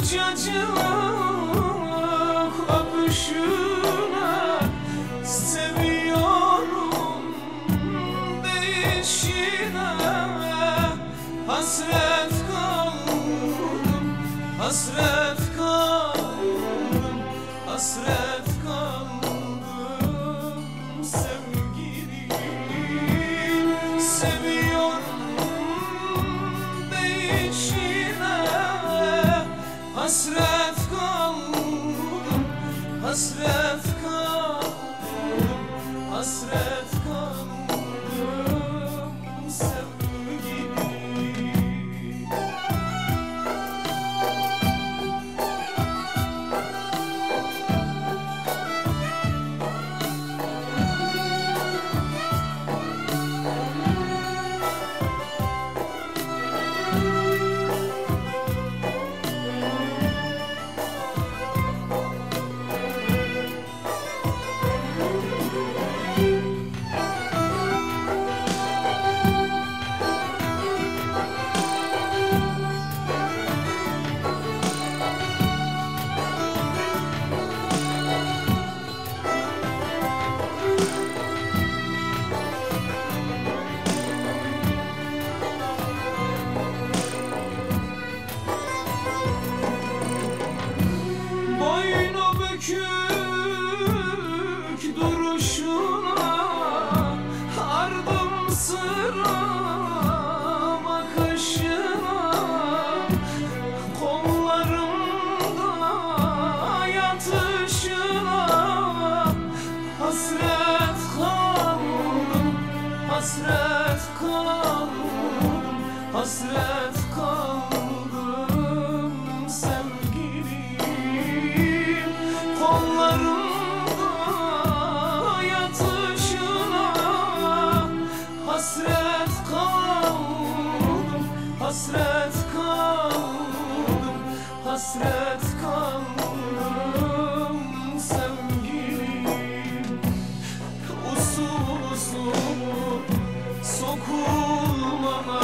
sıcacık öpüşüne seviyorum değişine. Hasret kaldım, hasret kaldım, hasret kaldım sevgilim. Seviyorum değişine. Hasret kaldım, hasret kaldım, hasret kaldım sevgilim. Bükük duruşuna ardım sıra bakışına. Kollarımda yatışına hasret kaldım, hasret kaldım, hasret kaldım sevgilim. Kollarımda yatışına hasret kaldım, hasret kaldım, hasret kaldım sevgilim. Usul usul sokulmana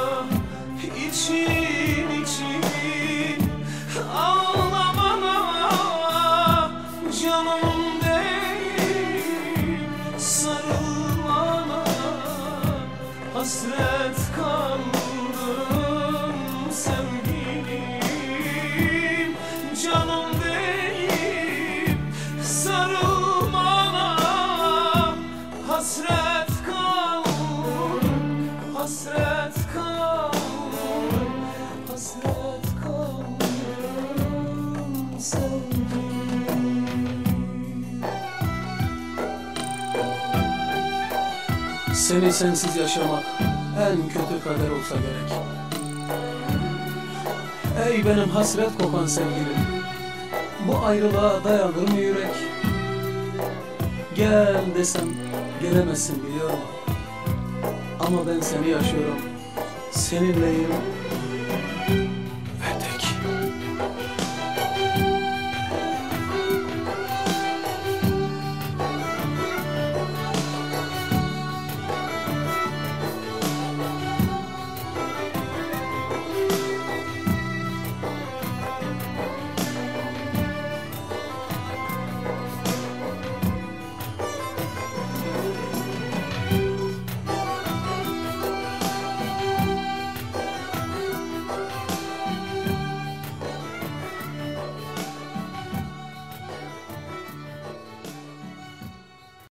için için ağlamana. Canım değil sarılmana. Hasret kaldım sevgilim. Canım değil sarılmana. Hasret kaldım, hasret kaldım, hasret kaldım sevgilim. Seni sensiz yaşamak en kötü kader olsa gerek. Ey benim hasret kokan sevgilim, bu ayrılığa dayanır mı yürek? Gel desem gelemezsin biliyorum, ama ben seni yaşıyorum, seninleyim,